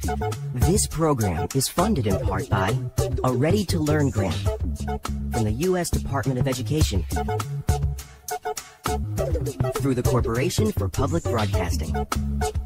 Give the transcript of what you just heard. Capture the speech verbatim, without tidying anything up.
This program is funded in part by a Ready to Learn grant from the U S Department of Education through the Corporation for Public Broadcasting.